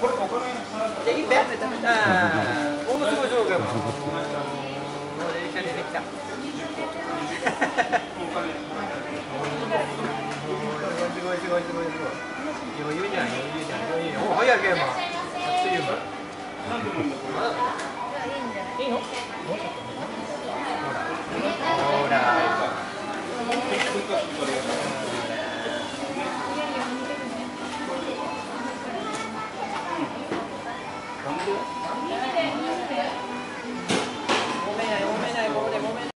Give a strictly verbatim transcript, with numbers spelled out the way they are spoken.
いいべ。ああ、ものすごい上手。もう電車出てきた。すごいすごいすごいすごい。余裕じゃん余裕じゃん余裕じゃん。お早いゲーム。あっという間。いいの？ほら。ほら。